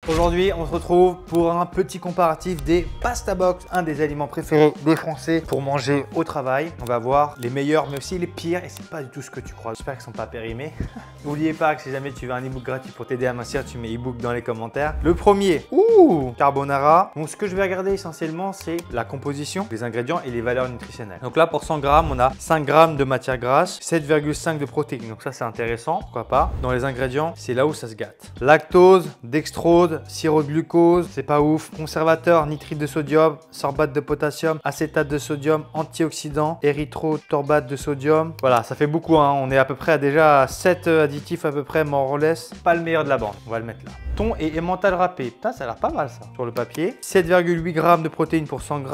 Aujourd'hui, on se retrouve pour un petit comparatif des pasta box, un des aliments préférés des Français pour manger au travail. On va voir les meilleurs, mais aussi les pires, et c'est pas du tout ce que tu crois. J'espère qu'ils sont pas périmés. N'oubliez pas que si jamais tu veux un ebook gratuit pour t'aider à mincir, tu mets ebook dans les commentaires. Le premier, carbonara. Donc, ce que je vais regarder essentiellement, c'est la composition, les ingrédients et les valeurs nutritionnelles. Donc là, pour 100 grammes, on a 5 grammes de matière grasse, 7,5 de protéines. Donc ça, c'est intéressant, pourquoi pas. Dans les ingrédients, c'est là où ça se gâte. Lactose, dextrose, sirop de glucose, c'est pas ouf. Conservateur, nitrite de sodium, sorbate de potassium, acétate de sodium, antioxydant, érythrotorbate de sodium. Voilà, ça fait beaucoup, hein. On est à peu près déjà à 7 additifs à peu près, more or less. Pas le meilleur de la bande, on va le mettre là. Thon et emmental râpé. Putain, ça a l'air pas mal ça sur le papier. 7,8 g de protéines pour 100 g,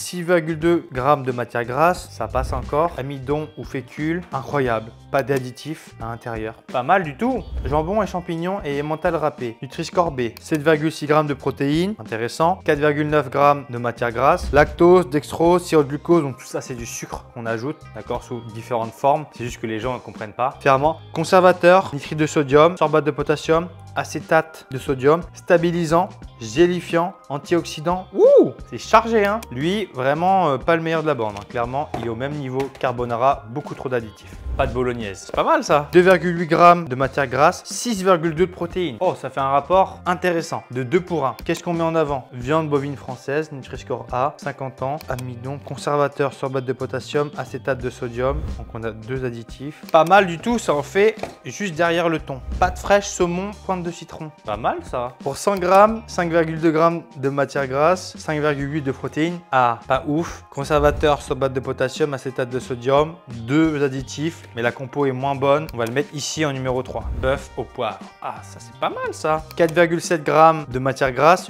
6,2 g de matière grasse, ça passe encore. Amidon ou fécule, incroyable. Pas d'additifs à l'intérieur. Pas mal du tout. Jambon et champignons et emmental râpé. Nutri-Score B. 7,6 g de protéines, intéressant. 4,9 g de matière grasse. Lactose, dextrose, sirop de glucose. Donc tout ça, c'est du sucre qu'on ajoute, d'accord, sous différentes formes. C'est juste que les gens ne comprennent pas. Ferment. Conservateur, nitrite de sodium, sorbate de potassium, acétate de sodium, stabilisant, gélifiant, antioxydant. Ouh, c'est chargé, hein. Lui, vraiment pas le meilleur de la bande, hein. Clairement, il est au même niveau carbonara, beaucoup trop d'additifs. Pas de bolognaise. C'est pas mal ça. 2,8 g de matière grasse, 6,2 de protéines. Oh, ça fait un rapport intéressant de 2 pour 1. Qu'est-ce qu'on met en avant? Viande bovine française, Nutri-Score A, 50 ans, amidon, conservateur, sorbate de potassium, acétate de sodium. Donc on a 2 additifs. Pas mal du tout, ça en fait juste derrière le thon. Pâte fraîche, saumon, pointe de citron. Pas mal ça. Pour 100 g, 5,2 g de matière grasse, 5,8 de protéines. Ah, pas ouf. Conservateur, sorbate de potassium, acétate de sodium, 2 additifs. Mais la compo est moins bonne. On va le mettre ici en numéro 3. Bœuf au poivre. Ah, ça c'est pas mal ça. 4,7 g de matière grasse,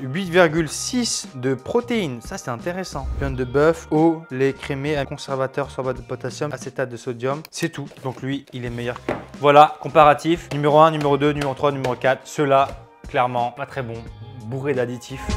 8,6 de protéines. Ça c'est intéressant. Viande de bœuf, eau, lait crémé, un conservateur, sorbate de potassium, acétate de sodium. C'est tout. Donc lui, il est meilleur que lui. Voilà, comparatif. Numéro 1, numéro 2, numéro 3, numéro 4. Ceux-là, clairement, pas très bon. Bourré d'additifs.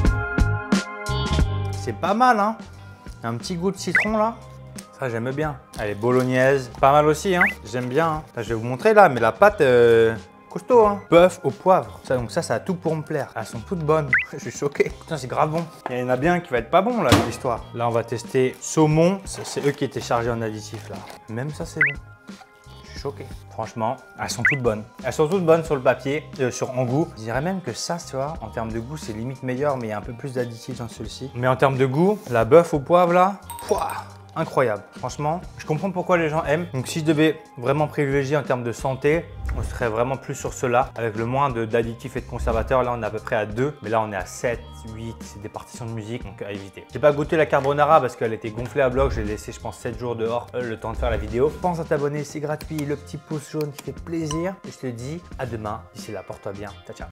C'est pas mal, hein. Un petit goût de citron là. Ça, j'aime bien. Elle est bolognaise. Pas mal aussi, hein. J'aime bien. Hein. Là, je vais vous montrer là, mais la pâte, costaud, hein. Bœuf au poivre. Ça, donc ça a tout pour me plaire. Elles sont toutes bonnes. Je suis choqué. Putain, c'est grave bon. Il y en a bien qui va être pas bon, là, de l'histoire. Là, on va tester saumon. C'est eux qui étaient chargés en additifs, là. Même ça, c'est bon. Je suis choqué. Franchement, elles sont toutes bonnes. Elles sont toutes bonnes sur le papier, en goût. Je dirais même que ça, tu vois, en termes de goût, c'est limite meilleur, mais il y a un peu plus d'additifs dans celui-ci. Mais en termes de goût, la bœuf au poivre, là, pouah, incroyable. Franchement, je comprends pourquoi les gens aiment. Donc si je devais vraiment privilégier en termes de santé, on serait vraiment plus sur cela, avec le moins d'additifs et de conservateurs. Là, on est à peu près à 2, mais là, on est à 7, 8. C'est des partitions de musique, donc à éviter. J'ai pas goûté la carbonara parce qu'elle était gonflée à bloc. J'ai laissé, je pense, 7 jours dehors, le temps de faire la vidéo. Pense à t'abonner, c'est gratuit. Le petit pouce jaune qui fait plaisir. Et je te dis à demain. D'ici là, porte-toi bien. Ciao, ciao.